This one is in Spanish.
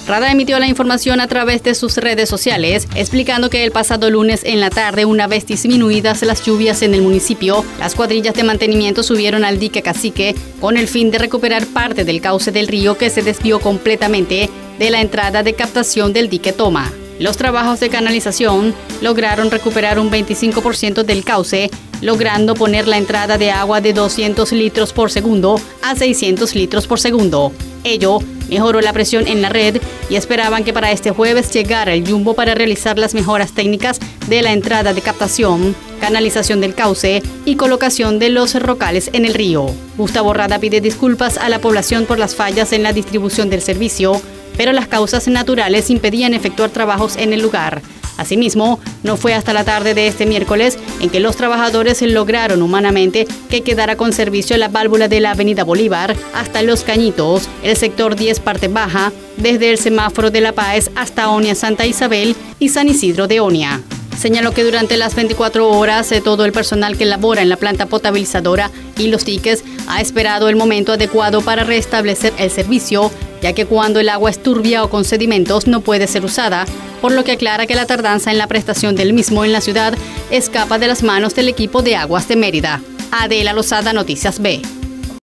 Rada emitió la información a través de sus redes sociales, explicando que el pasado lunes en la tarde, una vez disminuidas las lluvias en el municipio, las cuadrillas de mantenimiento subieron al dique Cacique con el fin de recuperar parte del cauce del río que se desvió completamente de la entrada de captación del dique Toma. Los trabajos de canalización lograron recuperar un 25% del cauce, logrando poner la entrada de agua de 200 litros por segundo a 600 litros por segundo. Ello mejoró la presión en la red y esperaban que para este jueves llegara el Jumbo para realizar las mejoras técnicas de la entrada de captación, canalización del cauce y colocación de los rocales en el río. Gustavo Rada pide disculpas a la población por las fallas en la distribución del servicio, pero las causas naturales impedían efectuar trabajos en el lugar. Asimismo, no fue hasta la tarde de este miércoles en que los trabajadores lograron humanamente que quedara con servicio la válvula de la Avenida Bolívar hasta Los Cañitos, el sector 10 parte baja, desde el semáforo de La Páez hasta Onia Santa Isabel y San Isidro de Onia. Señaló que durante las 24 horas todo el personal que labora en la planta potabilizadora y los diques ha esperado el momento adecuado para restablecer el servicio, ya que cuando el agua es turbia o con sedimentos no puede ser usada, por lo que aclara que la tardanza en la prestación del mismo en la ciudad escapa de las manos del equipo de aguas de Mérida. Adela Lozada, Noticias B.